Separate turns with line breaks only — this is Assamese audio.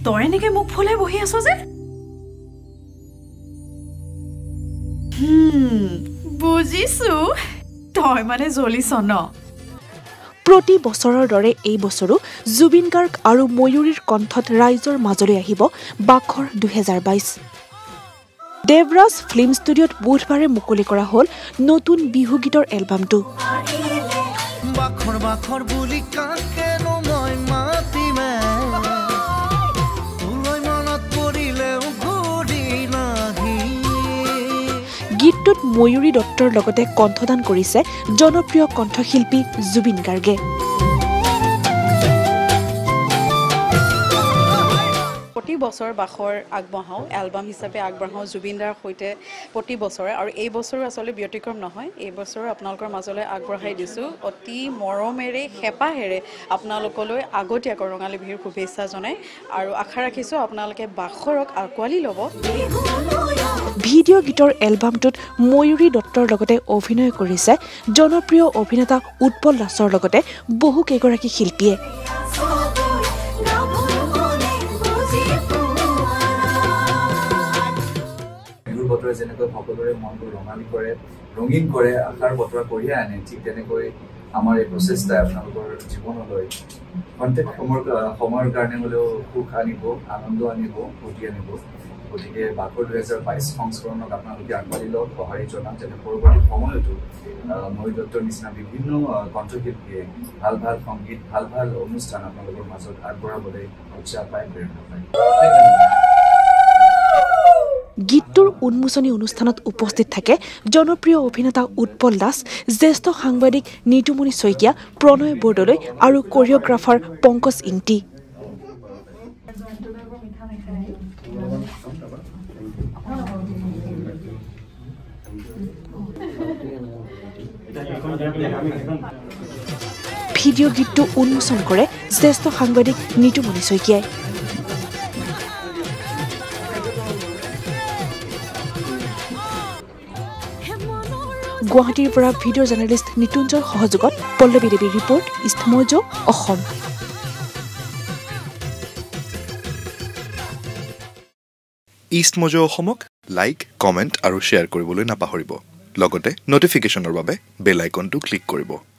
তই এনেকে মুখ ফুলাই বহি আছ যে বুজিছো তই মানে জ্বলিছ ন
প্ৰতি বছৰৰ দৰে এই বছৰো জুবিন গাৰ্গ আৰু ময়ূৰীৰ কণ্ঠত ৰাইজৰ মাজলৈ আহিব বাখৰ 2022 দেৱৰাজ ফিল্ম ষ্টুডিঅ'ত বুধবাৰে মুকলি কৰা হ'ল নতুন বিহু গীতৰ এলবামটো গীতটোত ময়ূৰী দত্তৰ লগতে কণ্ঠদান কৰিছে জনপ্ৰিয় কণ্ঠশিল্পী জুবিন গাৰ্গে
প্ৰতি বছৰ বাখৰ আগবঢ়াও এলবাম হিচাপে আগবঢ়াও জুবিনদাৰ সৈতে প্ৰতি বছৰে আৰু এই বছৰো আসলে ব্যতিক্ৰম নহয় এই বছৰ আপোনালোকৰ মাজলৈ আগবঢ়াই দিছো অতি মৰমেৰে হেপাহেৰে আপোনালোকলৈ আগতীয়াকৈ ৰঙালী বিহুৰ শুভেচ্ছা জনাই আৰু আশা ৰাখিছো আপোনালোকে বাখৰক আকোৱালি ল'ব
ভিডিঅ' গীতৰ এলবামটোত ময়ূৰী দত্তৰ লগতে অভিনয় কৰিছে জনপ্ৰিয় অভিনেতা উৎপল দাসৰ লগতে বহু কেইগৰাকী শিল্পীয়ে
বতৰে যেনেকৈ সকলোৰে মনটো ৰঙীন কৰে আশাৰ বতৰা কঢ়িয়াই আনে ঠিক তেনেকৈ আমাৰ এই প্ৰচেষ্টাই আপোনালোকৰ জীৱনলৈ প্ৰত্যেক সময়ৰ কাৰণে হ'লেও সুখ আনিব আনন্দ আনিব ফূৰ্তি আনিব গতিকে বাখৰ 2022 সংস্কৰণক আপোনালোকে আগবাঢ়ি লওক সঁহাৰি জনাওক যাতে পৰৱৰ্তী সময়তো ময়ূৰী দত্তৰ নিচিনা বিভিন্ন কণ্ঠশিল্পীয়ে ভাল ভাল সংগীত ভাল ভাল অনুষ্ঠান আপোনালোকৰ মাজত আগবঢ়াবলৈ উৎসাহ পায় প্ৰেৰণা পায়
গীতটোৰ উন্মোচনী অনুষ্ঠানত উপস্থিত থাকে জনপ্ৰিয় অভিনেতা উৎপল দাস জ্যেষ্ঠ সাংবাদিক নিতুমণি শইকীয়া প্ৰণয় বৰদলৈ আৰু কোৰিঅগ্ৰাফাৰ পংকজ ইংতি ভিডিঅ' গীতটো উন্মোচন কৰে জ্যেষ্ঠ সাংবাদিক নিতুমণি শইকীয়াই গুৱাহাটীৰ পৰা ভিডিঅ' জাৰ্নেলিষ্ট নিতুঞ্জয়ৰ সহযোগত পল্লৱী দেৱীৰ ৰিপৰ্ট ইষ্টমোজো অসম
ইষ্টমোজো অসমক লাইক কমেণ্ট আৰু শ্বেয়াৰ কৰিবলৈ নাপাহৰিব লগতে নটিফিকেশ্যনৰ বাবে বেল আইকনটো ক্লিক কৰিব